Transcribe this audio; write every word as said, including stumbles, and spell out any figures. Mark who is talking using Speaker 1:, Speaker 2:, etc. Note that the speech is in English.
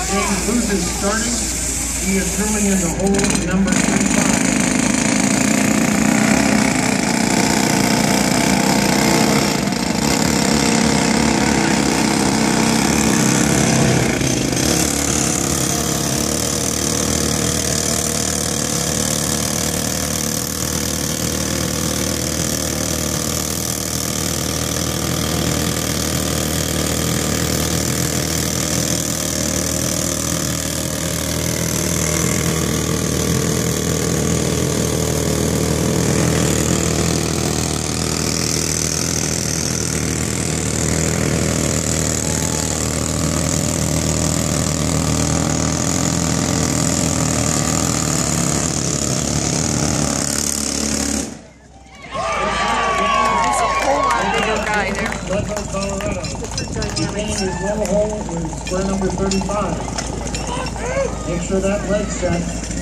Speaker 1: James Booth is starting. He is drilling into hole number thirty-five. Leadville, Colorado. Beginning his low hole is square number thirty-five. Make sure that leg's set.